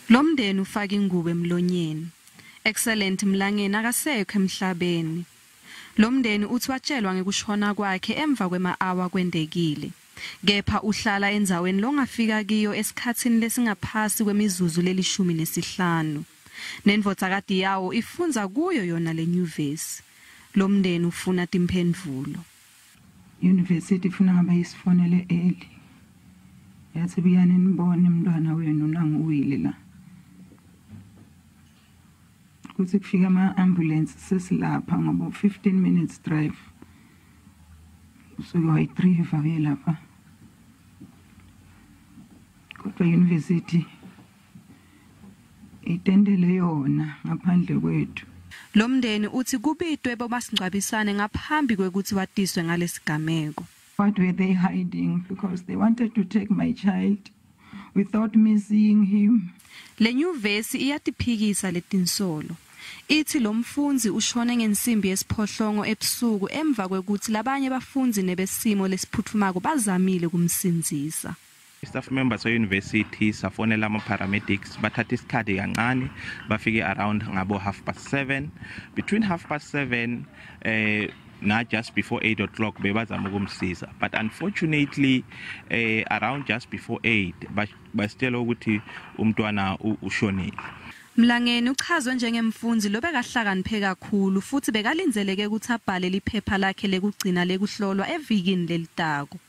Lomndeni ufaka ingubo emlonyeni. Excellent Mlangeni akasekho emhlabeni. Lomndeni uthi watshelwa ngekushona kwakhe emva kwema-hour kwendekile. Kepha uhlala endzaweni longafika kiyo esikhatsini lesingaphasi kwemizuzu leli-15. Nendvodzakati yawo ifunza kuyo yona lenyuvesi. Lomndeni ufuna timphendvulo. University ifuna ngabe isifonele early. Yathi buyani nibone umntwana wenu nanguwile la. Kutsi kufika ama-ambulensi sesilapha ngoba 15 minutes drive. So wayi-3 ke lapha. Kodwa university itendele yona ngaphandle kwethu. Lomndeni uthi kubitwe bomasingcwabisane ngaphambi kwekuthi watiswe ngalesigameko. What were they hiding? Because they wanted to take my child without me seeing him. Lenyuvesi iyatiphikisa letinsolo. Ithi lomfundzi ushone ngensimbi yesiphohlongo ebusuku emva kwekuthi labanye bafundzi nebesimo lesiphuthumako bazamile kumsindzisa. Staff members of university safonela ama-paramedics bathatha isikhathi kancane bafike around ngabo 7:30. Between 7:30 na just before 8 o'clock bebazama ukumsiza, but unfortunately around just before 8 basitshela ukuthi umntwana ushonile. Mlangeni uchazwe njengemfundzi lobekahlakaniphe kakhulu futhi bekalindeleke ukuthi abhale liphepha lakhe lekugcina lekuhlolwa evikini lelitako.